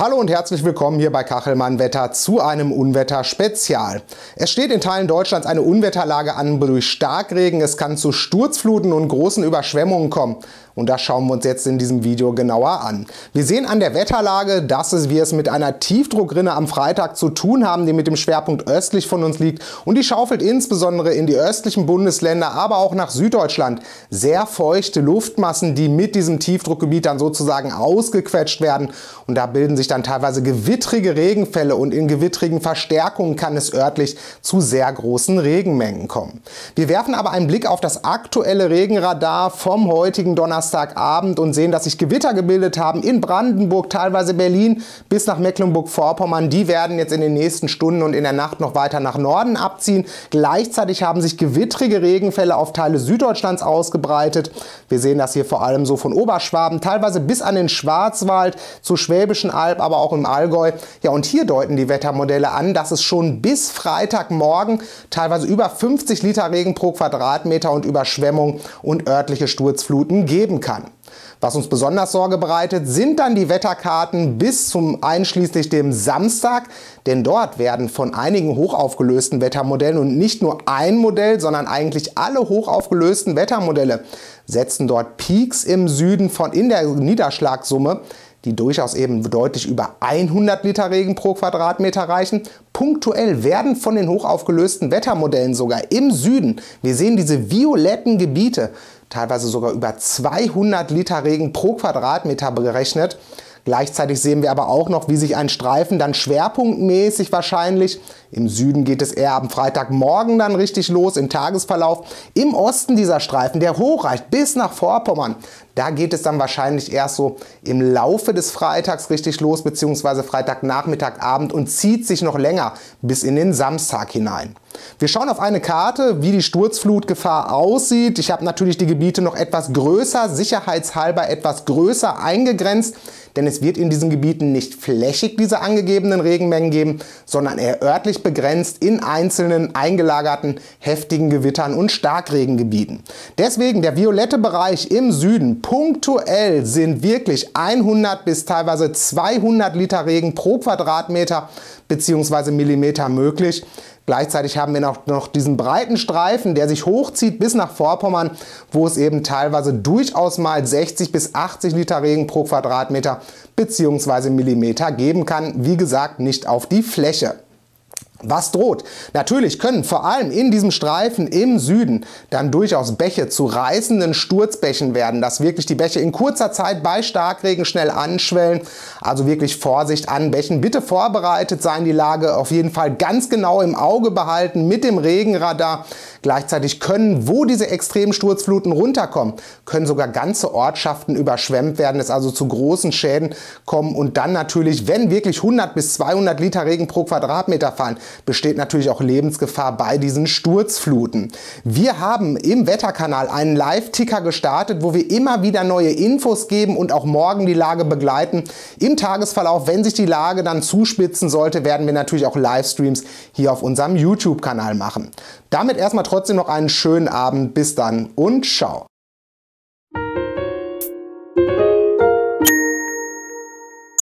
Hallo und herzlich willkommen hier bei Kachelmann Wetter zu einem Unwetter-Spezial. Es steht in Teilen Deutschlands eine Unwetterlage an durch Starkregen. Es kann zu Sturzfluten und großen Überschwemmungen kommen. Und das schauen wir uns jetzt in diesem Video genauer an. Wir sehen an der Wetterlage, dass wir es mit einer Tiefdruckrinne am Freitag zu tun haben, die mit dem Schwerpunkt östlich von uns liegt. Und die schaufelt insbesondere in die östlichen Bundesländer, aber auch nach Süddeutschland sehr feuchte Luftmassen, die mit diesem Tiefdruckgebiet dann sozusagen ausgequetscht werden. Und da bilden sich dann teilweise gewittrige Regenfälle und in gewittrigen Verstärkungen kann es örtlich zu sehr großen Regenmengen kommen. Wir werfen aber einen Blick auf das aktuelle Regenradar vom heutigen Donnerstagabend und sehen, dass sich Gewitter gebildet haben in Brandenburg, teilweise Berlin bis nach Mecklenburg-Vorpommern. Die werden jetzt in den nächsten Stunden und in der Nacht noch weiter nach Norden abziehen. Gleichzeitig haben sich gewittrige Regenfälle auf Teile Süddeutschlands ausgebreitet. Wir sehen das hier vor allem so von Oberschwaben, teilweise bis an den Schwarzwald, zur Schwäbischen Alb, aber auch im Allgäu. Ja, und hier deuten die Wettermodelle an, dass es schon bis Freitagmorgen teilweise über 50 Liter Regen pro Quadratmeter und Überschwemmung und örtliche Sturzfluten geben kann. Was uns besonders Sorge bereitet, sind dann die Wetterkarten bis zum einschließlich dem Samstag, denn dort werden von einigen hochaufgelösten Wettermodellen und nicht nur ein Modell, sondern eigentlich alle hochaufgelösten Wettermodelle setzen dort Peaks im Süden in der Niederschlagssumme, die durchaus eben deutlich über 100 Liter Regen pro Quadratmeter reichen. Punktuell werden von den hochaufgelösten Wettermodellen sogar im Süden, wir sehen diese violetten Gebiete, teilweise sogar über 200 Liter Regen pro Quadratmeter berechnet. Gleichzeitig sehen wir aber auch noch, wie sich ein Streifen dann schwerpunktmäßig wahrscheinlich, im Süden geht es eher am Freitagmorgen dann richtig los im Tagesverlauf, im Osten dieser Streifen, der hochreicht bis nach Vorpommern, da geht es dann wahrscheinlich erst so im Laufe des Freitags richtig los, beziehungsweise Freitagnachmittag, Abend und zieht sich noch länger bis in den Samstag hinein. Wir schauen auf eine Karte, wie die Sturzflutgefahr aussieht. Ich habe natürlich die Gebiete noch etwas größer, sicherheitshalber etwas größer eingegrenzt, denn es wird in diesen Gebieten nicht flächig diese angegebenen Regenmengen geben, sondern eher örtlich begrenzt in einzelnen eingelagerten heftigen Gewittern und Starkregengebieten. Deswegen der violette Bereich im Süden, punktuell sind wirklich 100 bis teilweise 200 Liter Regen pro Quadratmeter bzw. Millimeter möglich. Gleichzeitig haben wir noch diesen breiten Streifen, der sich hochzieht bis nach Vorpommern, wo es eben teilweise durchaus mal 60 bis 80 Liter Regen pro Quadratmeter bzw. Millimeter geben kann. Wie gesagt, nicht auf die Fläche. Was droht? Natürlich können vor allem in diesem Streifen im Süden dann durchaus Bäche zu reißenden Sturzbächen werden, dass wirklich die Bäche in kurzer Zeit bei Starkregen schnell anschwellen. Also wirklich Vorsicht an Bächen. Bitte vorbereitet sein, die Lage auf jeden Fall ganz genau im Auge behalten mit dem Regenradar. Gleichzeitig können, wo diese extremen Sturzfluten runterkommen, können sogar ganze Ortschaften überschwemmt werden, es also zu großen Schäden kommen und dann natürlich, wenn wirklich 100 bis 200 Liter Regen pro Quadratmeter fallen, besteht natürlich auch Lebensgefahr bei diesen Sturzfluten. Wir haben im Wetterkanal einen Live-Ticker gestartet, wo wir immer wieder neue Infos geben und auch morgen die Lage begleiten. Im Tagesverlauf, wenn sich die Lage dann zuspitzen sollte, werden wir natürlich auch Livestreams hier auf unserem YouTube-Kanal machen. Damit erstmal trotzdem noch einen schönen Abend. Bis dann und ciao.